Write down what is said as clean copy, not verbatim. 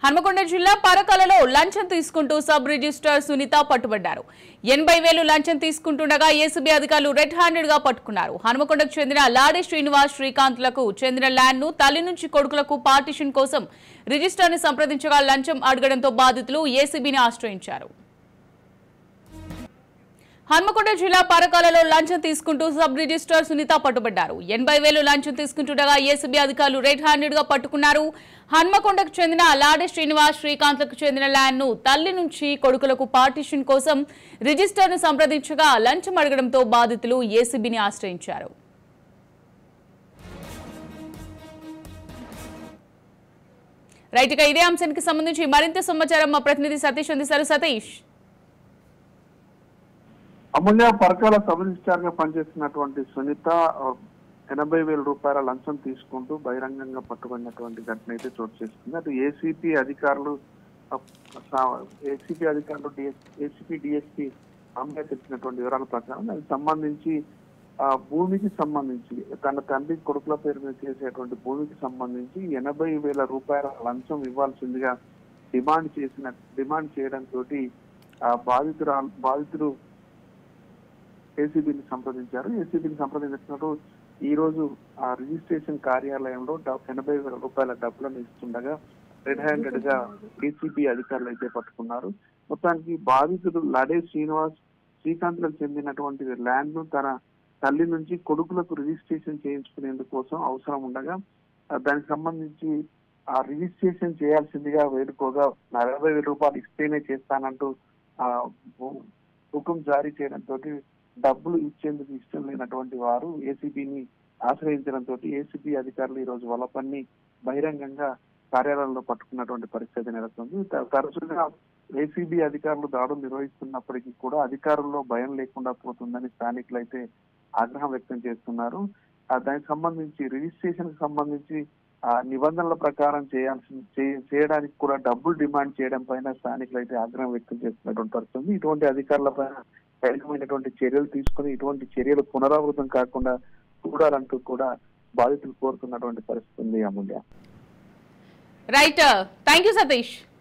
హన్మకొండ జిల్లా పరకాలలో లంచం తీసుకుంటూ సబ్ రిజిస్ట్రార్ సునీత పట్టుబడ్డారు. 80,000 లంచం తీసుకుంటుండగా ఏసీబీ అధికారులు రెడ్ హ్యాండెడ్ గా పట్టుకున్నారు. హన్మకొండకు చెందిన లాడే శ్రీనివాస్ శ్రీకాంత్లకు చెందిన ల్యాండ్ ను తల్లి నుంచి కొడుకులకు పార్టిషన్ కోసం రిజిస్ట్రార్ ని సంప్రదించగా లంచం అడగడంతో బాధితులు ఏసీబీని ఆశ్రయించారు. హన్మకొండ జిల్లా పరకాలలో లంచం తీసుకుంటూ సబ్ రిజిస్ట్రార్ సునీత పట్టుబడ్డారు. 80,000 లంచం తీసుకుంటుండగా ఏసీబీ అధికారులు రెడ్ హ్యాండెడ్ గా పట్టుకున్నారు. హన్మకొండకు చెందిన లాడే శ్రీనివాస్ శ్రీకాంత్లకు చెందిన ల్యాండ్ ను తల్లి నుంచి కొడుకులకు పార్టిషన్ కోసం రిజిస్ట్రార్ ను సంప్రదించగా లంచం అడగడంతో బాధితులు ఏసీబీని ఆశ్రయించారు. రైట్, ఇక ఇదే అంశానికి సంబంధించి మరింత సమాచారం మా ప్రతినిధి సతీష్ అందిస్తారు. సతీష్, అమూల్య పరకాల సబ్ రిజిస్ట్రార్ గా పనిచేస్తున్నటువంటి సునీత 80,000 రూపాయల లంచం తీసుకుంటూ బహిరంగంగా పట్టుకున్నటువంటి ఘటన అయితే చోటు చేసుకుంది. అటు ఏసీపీ అధికారులు ఏసీపీ డిఎస్పీ అమ్మాయి తెచ్చినటువంటి వివరాల ప్రకారం దానికి సంబంధించి భూమికి సంబంధించి తన తండ్రి కొడుకుల పేరు మీద చేసేటువంటి భూమికి సంబంధించి 80,000 రూపాయల లంచం ఇవ్వాల్సిందిగా డిమాండ్ చేయడంతో బాధితులు ఏసీబీని సంప్రదించారు. ఏసీబీని సంప్రదించినట్టు ఈ రోజు ఆ రిజిస్ట్రేషన్ కార్యాలయంలో 80,000 రూపాయల డబ్బులను ఇస్తుండగా రెడ్ హ్యాండెడ్ గా ఏసీబీ అధికారులు అయితే పట్టుకున్నారు. మొత్తానికి బాధితుడు లాడే శ్రీనివాస్ శ్రీకాంత్లకు చెందినటువంటి ల్యాండ్ ను తన తల్లి నుంచి కొడుకులకు రిజిస్ట్రేషన్ చేయించుకునేందుకోసం అవసరం ఉండగా దానికి సంబంధించి ఆ రిజిస్ట్రేషన్ చేయాల్సిందిగా వేడుకోగా 40,000 రూపాయలు ఇస్తేనే చేస్తానంటూ హుకుం జారీ చేయడంతో డబ్బులు ఇచ్చేందుకు ఇష్టం లేనటువంటి వారు ఏసీబీని ఆశ్రయించడంతో ఏసీబీ అధికారులు ఈ రోజు వలపన్ని బహిరంగంగా కార్యాలయంలో పట్టుకున్నటువంటి పరిస్థితి నెలకొంది. తరచుగా ఏసీబీ అధికారులు దాడులు నిర్వహిస్తున్నప్పటికీ కూడా అధికారుల్లో భయం లేకుండా పోతుందని స్థానికులు అయితే ఆగ్రహం వ్యక్తం చేస్తున్నారు. దానికి సంబంధించి రిజిస్ట్రేషన్ కి సంబంధించి నిబంధనల ప్రకారం చేయడానికి కూడా డబ్బులు డిమాండ్ చేయడం పైన స్థానికులు అయితే ఆగ్రహం వ్యక్తం చేస్తున్నటువంటి పరిస్థితి. ఇటువంటి అధికారుల పైన కఠినమైనటువంటి చర్యలు తీసుకుని ఇటువంటి చర్యలు పునరావృతం కాకుండా చూడాలంటూ కూడా బాధితులు కోరుతున్నటువంటి పరిస్థితి ఉంది. Amulya, right, thank you Satish.